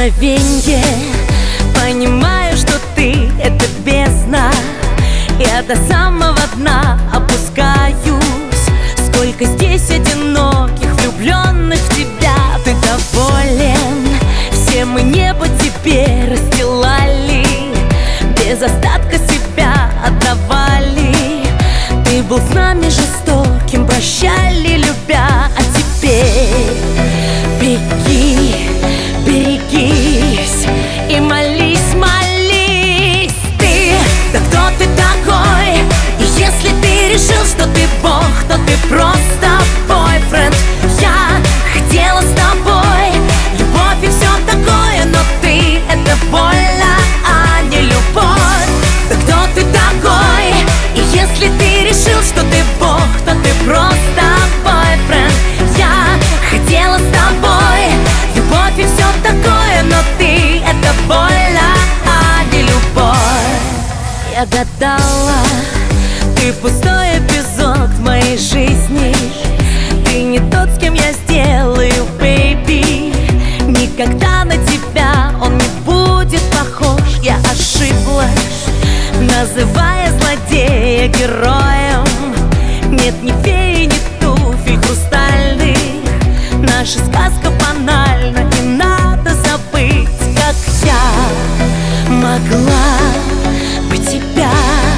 мгновенье понимаю, что ты — это бездна. Я до самого дна опускаюсь. Сколько здесь одиноких, влюбленных в тебя. Ты доволен? Все мы небо тебе расстилали, без остатка себя отдавали. Ты был с нами жестоким, прощали, любя. А теперь беги, берегись и молись, молись. Ты, да кто ты такой? И если ты решил, что ты Бог, то ты просто бойфренд. Я хотела с тобой любовь и все такое, но ты — это больно, а не любовь. Да кто ты такой? И если ты решил, что ты Бог, то ты просто бойфренд. Я хотела с тобой любовь и все такое, но ты — это больно, а не любовь. Я гадала, ты пустой эпизод в моей жизни. Ты не тот, с кем я сделаю, бэйби. Никогда на тебя он не будет похож. Я ошиблась, называя злодея героем. Нет ни феи, ни туфель хрустальных. Наша сказка банальна, и надо забыть, как я могла бы тебя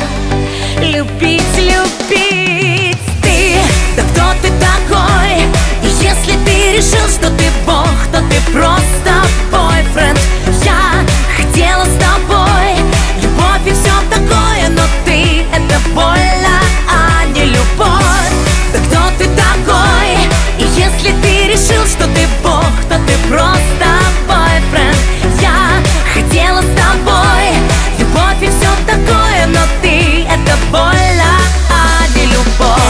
любить, любить. Ты, да кто ты такой? И если ты решил, что ты Бог, то ты просто бойфренд. Я хотела с тобой любовь и все такое, но ты — это больно, а не любовь. Да кто ты такой? И если ты решил, что ты Бог, то ты просто бойфренд. Я хотела с тобой любовь и все такое, но ты — это больно, а не любовь.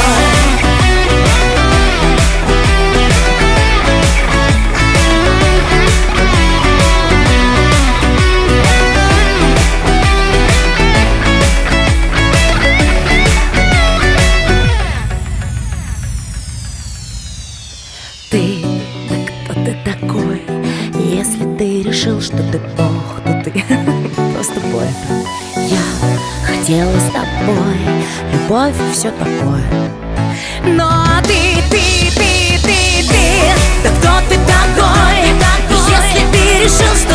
Ты, да кто ты такой? Если ты решил, что ты Бог, то ты просто бойфренд. Я хотела с тобой любовь и все такое, но ты, да кто ты такой? Если ты решил, что